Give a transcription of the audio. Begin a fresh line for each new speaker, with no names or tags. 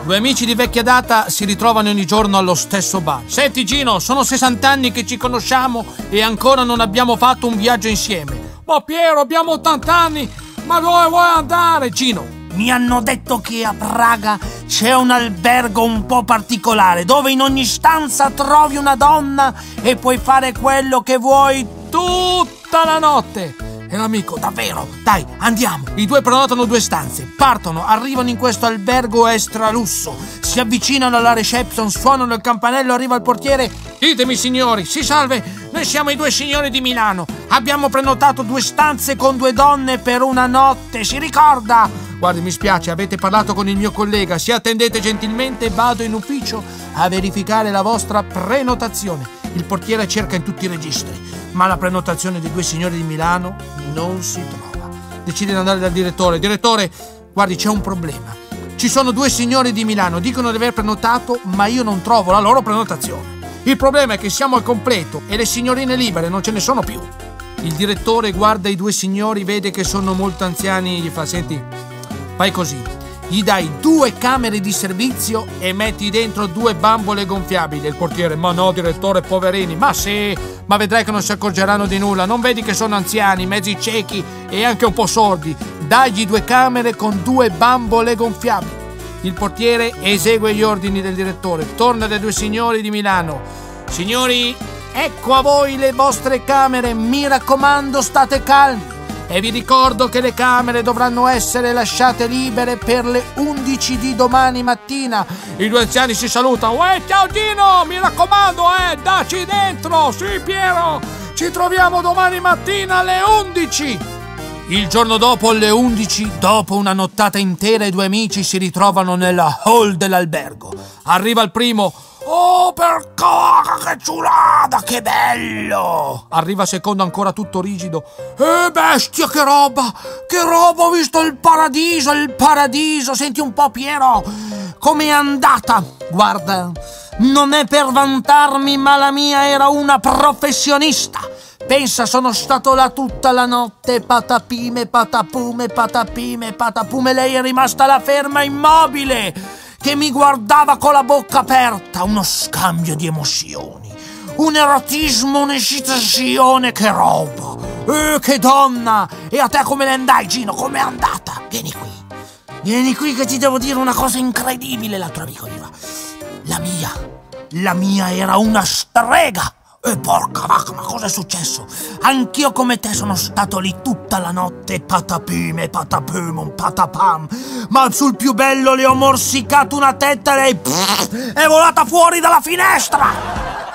Due amici di vecchia data si ritrovano ogni giorno allo stesso bar. Senti Gino, sono 60 anni che ci conosciamo e ancora non abbiamo fatto un viaggio insieme. Ma Piero, abbiamo 80 anni, ma dove vuoi andare, Gino?
Mi hanno detto che a Praga c'è un albergo un po' particolare, dove in ogni stanza trovi una donna e puoi fare quello che vuoi
Tutta la notte. E l'amico, davvero? Dai, andiamo. I due prenotano 2 stanze, partono, arrivano in questo albergo extra lusso, si avvicinano alla reception, suonano il campanello, arriva il portiere. Ditemi signori, sì salve, noi siamo i 2 signori di Milano. Abbiamo prenotato 2 stanze con 2 donne per una notte, si ricorda? Guardi, mi spiace, avete parlato con il mio collega, se attendete gentilmente vado in ufficio a verificare la vostra prenotazione. Il portiere cerca in tutti i registri, ma la prenotazione dei 2 signori di Milano non si trova. Decide di andare dal direttore. Direttore, guardi, c'è un problema. Ci sono 2 signori di Milano, dicono di aver prenotato, ma io non trovo la loro prenotazione. Il problema è che siamo al completo e le signorine libere non ce ne sono più. Il direttore guarda i 2 signori, vede che sono molto anziani, gli fa: senti, fai così. Gli dai 2 camere di servizio e metti dentro 2 bambole gonfiabili. Il portiere: ma no direttore, poverini. Ma sì, ma vedrai che non si accorgeranno di nulla. Non vedi che sono anziani, mezzi ciechi e anche un po' sordi. Dagli 2 camere con 2 bambole gonfiabili. Il portiere esegue gli ordini del direttore. Torna dai 2 signori di Milano. Signori, ecco a voi le vostre camere. Mi raccomando, state calmi. E vi ricordo che le camere dovranno essere lasciate libere per le 11 di domani mattina. I 2 anziani si salutano. Uè, ciao Gino, mi raccomando, dacci dentro. Sì, Piero, ci troviamo domani mattina alle 11. Il giorno dopo, alle 11, dopo una nottata intera, i 2 amici si ritrovano nella hall dell'albergo. Arriva il primo. Oh, che ciulata, che bello! Arriva il secondo ancora tutto rigido. Bestia, che roba, ho visto il paradiso. Senti un po', Piero, com'è andata?
Guarda, non è per vantarmi, ma la mia era una professionista. Pensa, sono stato là tutta la notte, patapime, patapume, patapime, patapume. Lei è rimasta là ferma, immobile, che mi guardava con la bocca aperta. Uno scambio di emozioni, un erotismo, un'eccitazione, che roba, che donna! E a te come ne andai, Gino? Com'è andata? Vieni qui che ti devo dire una cosa incredibile. L'altro amico gli fa: la mia era una strega. E porca vacca, ma cosa è successo? Anch'io come te sono stato lì tutta la notte, patapime, patapum, patapam. Ma sul più bello le ho morsicato una tetta e lei è volata fuori dalla finestra.